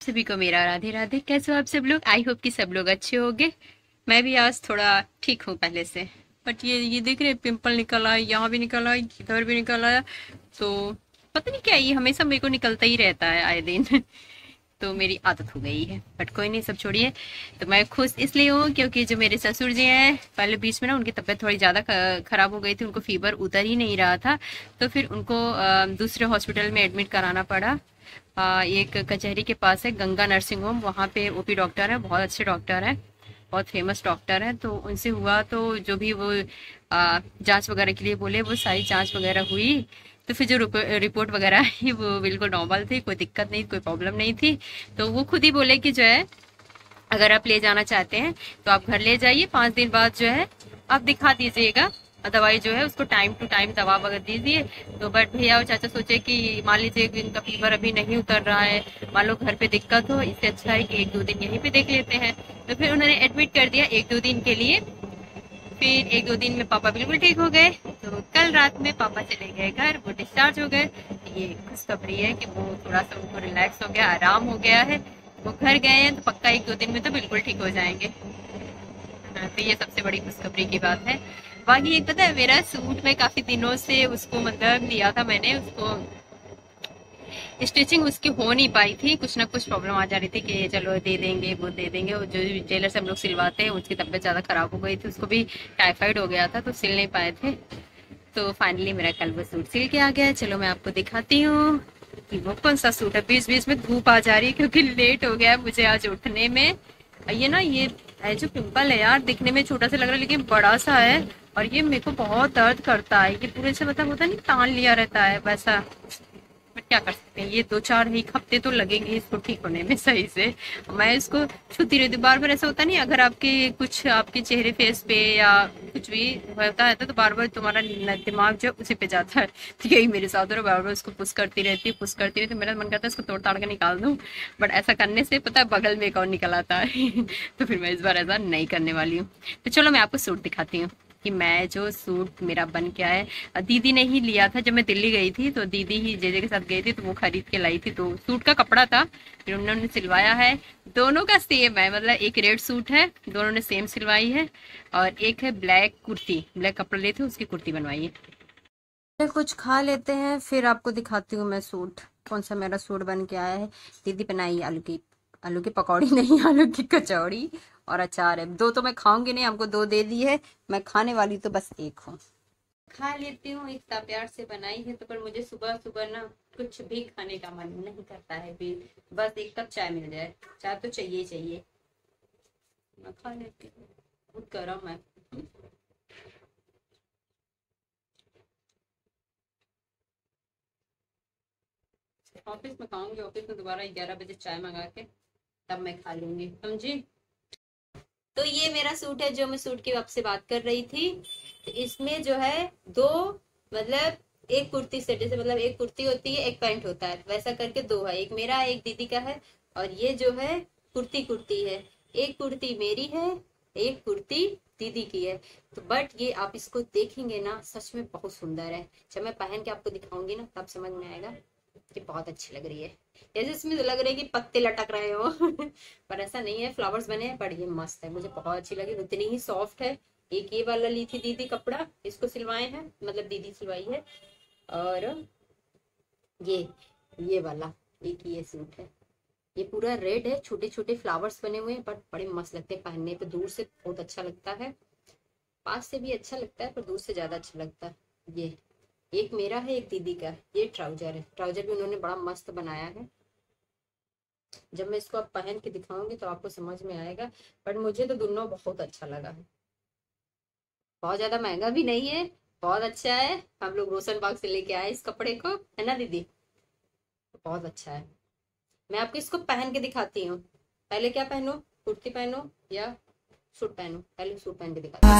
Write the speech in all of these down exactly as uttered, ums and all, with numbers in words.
सभी को मेरा राधे राधे। कैसे हो आप सब लोग? आई होप कि सब लोग अच्छे होंगे। मैं भी आज थोड़ा ठीक हूँ पहले से। बट ये ये देख रहे पिंपल निकल आया, यहाँ भी निकल आया, इधर भी निकल आया। तो पता नहीं क्या, ये हमेशा मेरे को निकलता ही रहता है आए दिन। तो मेरी आदत हो गई है, बट कोई नहीं, सब छोड़िए। तो मैं खुश इसलिए हूँ क्योंकि जो मेरे ससुर जी हैं, पहले बीच में ना उनकी तबीयत थोड़ी ज़्यादा ख़राब हो गई थी, उनको फीवर उतर ही नहीं रहा था। तो फिर उनको दूसरे हॉस्पिटल में एडमिट कराना पड़ा। आ, एक कचहरी के पास है गंगा नर्सिंग होम, वहाँ पे ओपी डॉक्टर है, बहुत अच्छे डॉक्टर हैं, बहुत फेमस डॉक्टर है। तो उनसे हुआ, तो जो भी वो जांच वगैरह के लिए बोले वो सारी जांच वगैरह हुई। तो फिर जो रिपोर्ट वगैरह आई वो बिल्कुल नॉर्मल थी, कोई दिक्कत नहीं, कोई प्रॉब्लम नहीं थी। तो वो खुद ही बोले कि जो है अगर आप ले जाना चाहते हैं तो आप घर ले जाइए, पाँच दिन बाद जो है आप दिखा दीजिएगा, दवाई जो है उसको टाइम टू टाइम दवा वगैरह दीजिए। तो बट भैया और चाचा सोचे कि मान लीजिए कि इनका फीवर अभी नहीं उतर रहा है, मान लो घर पे दिक्कत हो, इससे अच्छा है कि एक दो दिन यहीं पे देख लेते हैं। तो फिर उन्होंने एडमिट कर दिया एक दो दिन के लिए। फिर एक दो दिन में पापा बिल्कुल ठीक हो गए। तो कल रात में पापा चले गए घर, वो डिस्चार्ज हो गए। ये खुशखबरी है कि वो थोड़ा सा उनको रिलैक्स हो गया, आराम हो गया है, वो घर गए हैं। तो पक्का एक दो दिन में तो बिल्कुल ठीक हो जाएंगे। तो ये सबसे बड़ी खुशखबरी की बात है। बाकी एक पता है, मेरा सूट में काफी दिनों से उसको मतलब लिया था मैंने, उसको स्टिचिंग उसकी हो नहीं पाई थी, कुछ ना कुछ प्रॉब्लम आ जा रही थी कि चलो दे देंगे वो दे देंगे। वो जो टेलर से हम लोग सिलवाते हैं उसकी तबीयत ज़्यादा ख़राब हो गई थी, उसको भी टाइफाइड हो गया था, तो सिल नहीं पाए थे। तो फाइनली मेरा कल वो सूट सिल के आ गया। चलो मैं आपको दिखाती हूँ कि वो कौन सा सूट है। बीच बीच में धूप आ जा रही है क्योंकि लेट हो गया मुझे आज उठने में। ये ना ये है जो पिंपल है यार, दिखने में छोटा सा लग रहा है लेकिन बड़ा सा है, और ये मेरे को बहुत दर्द करता है। ये पूरे से मतलब होता नहीं, तान लिया रहता है वैसा। बट क्या कर सकते हैं, ये दो चार एक हफ्ते तो लगेंगे इसको ठीक होने में सही से। मैं इसको छूती रहती हूँ बार बार। ऐसा होता नहीं, अगर आपके कुछ आपके चेहरे फेस पे या कुछ भी होता है तो बार बार तुम्हारा दिमाग जो उसी पे जाता है। तो यही मेरे साथ हो रहा, बार बार उसको पुश करती रहती है पुश करती रहती है। मेरा मन करता है इसको तोड़ ताड़ के निकाल दूँ, बट ऐसा करने से पता है बगल में एक और निकल आता है। तो फिर मैं इस बार ऐसा नहीं करने वाली हूँ। तो चलो मैं आपको सूट दिखाती हूँ कि मैं जो सूट मेरा बन के आया। दीदी ने ही लिया था, जब मैं दिल्ली गई थी तो दीदी ही जेजे के साथ गई थी, तो वो खरीद के लाई थी। तो सूट का कपड़ा था, फिर उन्होंने सिलवाया है। दोनों का सेम है, मतलब एक रेड सूट है, दोनों ने सेम सिलवाई है। और एक है ब्लैक कुर्ती, ब्लैक कपड़ा लेते उसकी कुर्ती बनवाई है। कुछ खा लेते हैं फिर आपको दिखाती हूँ मैं सूट, कौन सा मेरा सूट बन के आया है। दीदी बनाई आलू की आलू की पकौड़ी नहीं, आलू की कचौड़ी और अचार है। दो तो मैं खाऊंगी नहीं, हमको दो दे दी है, मैं खाने वाली तो बस एक हूँ। खा लेती हूँ, इतना प्यार से बनाई है तो। पर मुझे सुबह सुबह ना कुछ भी खाने का मन नहीं करता है, भी बस एक कप चाय मिल जाए, चाय तो चाहिए चाहिए। मैं खा लेती हूँ, बहुत गर्म है। ऑफिस में खाऊंगी, ऑफिस में दोबारा ग्यारह बजे चाय मंगा के तब मैं खा लूंगी, समझी। तो ये मेरा सूट है जो मैं सूट की आपसे बात कर रही थी। तो इसमें जो है दो, मतलब एक कुर्ती सेट, जैसे मतलब एक कुर्ती होती है एक पैंट होता है, वैसा करके दो है, एक मेरा है एक दीदी का है। और ये जो है कुर्ती कुर्ती है, एक कुर्ती मेरी है एक कुर्ती दीदी की है। तो बट ये आप इसको देखेंगे ना, सच में बहुत सुंदर है। जब मैं पहन के आपको दिखाऊंगी ना तब समझ में आएगा कि बहुत अच्छी लग रही है। जैसे इसमें तो लग रहा है कि पत्ते लटक रहे हो पर ऐसा नहीं है, फ्लावर्स बने हैं, पर ये मस्त है, मुझे बहुत अच्छी लगी, उतनी ही सॉफ्ट है। एक ये वाला ली थी दीदी कपड़ा, इसको सिलवाए हैं, मतलब दीदी सिलवाई है। और ये ये वाला एक ये सूट है, ये पूरा रेड है, छोटे छोटे फ्लावर्स बने हुए हैं, बट बड़े मस्त लगते हैं पहनने पे। दूर से बहुत अच्छा लगता है, पास से भी अच्छा लगता है, पर दूर से ज्यादा अच्छा लगता है। ये एक मेरा है एक दीदी का। ये ट्राउजर है, ट्राउजर भी उन्होंने बड़ा मस्त बनाया है। जब मैं इसको अब पहन के दिखाऊंगी तो आपको समझ में आएगा, बट मुझे तो दोनों बहुत अच्छा लगा है। बहुत ज्यादा महंगा भी नहीं है, बहुत अच्छा है। हम लोग रोशन बाग से लेके आए इस कपड़े को, है ना दीदी, बहुत अच्छा है। मैं आपको इसको पहन के दिखाती हूँ। पहले क्या पहनूं, कुर्ती पहनूं या सूट पहनूं? पहले सूट पहन के दिखाती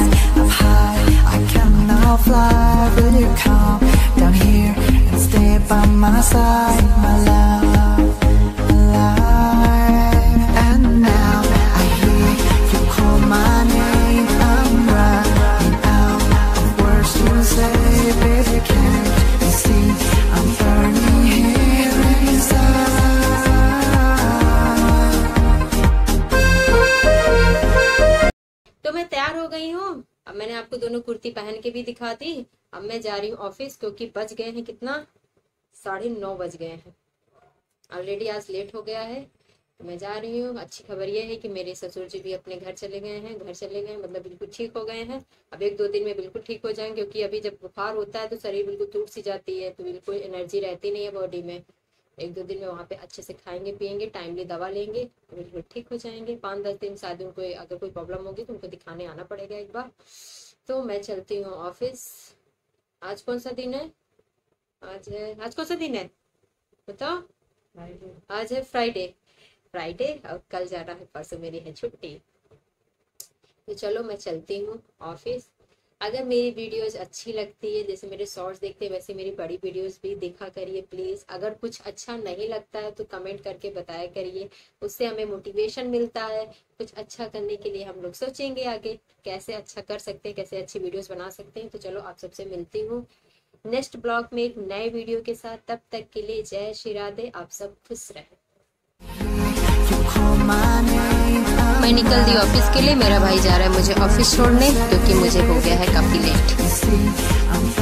गई हूँ। अब मैंने आपको दोनों कुर्ती पहन के भी दिखा दी। अब मैं जा रही हूँ ऑफिस, क्योंकि बज गए हैं कितना, साढ़े नौ बज गए हैं। ऑलरेडी आज लेट हो गया है, तो मैं जा रही हूँ। अच्छी खबर यह है कि मेरे ससुर जी भी अपने घर चले गए हैं, घर चले गए मतलब बिल्कुल ठीक हो गए हैं। अब एक दो दिन में बिल्कुल ठीक हो जाएंगे, क्योंकि अभी जब बुखार होता है तो शरीर बिल्कुल टूट सी जाती है, तो बिल्कुल एनर्जी रहती नहीं है बॉडी में। एक दो दिन में वहाँ पे अच्छे से खाएंगे पियेंगे, टाइमली दवा लेंगे, तो बिल्कुल ठीक हो जाएंगे। पाँच दस दिन शायद उनको अगर कोई प्रॉब्लम होगी तो उनको दिखाने आना पड़ेगा एक बार। तो मैं चलती हूँ ऑफिस। आज कौन सा दिन है? आज है, आज कौन सा दिन है बताओ? आज है फ्राइडे। फ्राइडे और कल जाना है, परसों मेरी है छुट्टी। तो चलो मैं चलती हूँ ऑफिस। अगर मेरी वीडियोस अच्छी लगती है, जैसे मेरे शॉर्ट्स देखते हैं वैसे मेरी बड़ी वीडियोस भी देखा करिए प्लीज। अगर कुछ अच्छा नहीं लगता है तो कमेंट करके बताया करिए, उससे हमें मोटिवेशन मिलता है। कुछ अच्छा करने के लिए हम लोग सोचेंगे आगे कैसे अच्छा कर सकते हैं, कैसे अच्छी वीडियोस बना सकते हैं। तो चलो आप सबसे मिलती हूँ नेक्स्ट ब्लॉग में एक नए वीडियो के साथ। तब तक के लिए जय श्री राधे, आप सब खुश रहें। मैं निकल दी ऑफिस के लिए, मेरा भाई जा रहा है मुझे ऑफिस छोड़ने, क्योंकि मुझे हो गया है काफी लेट।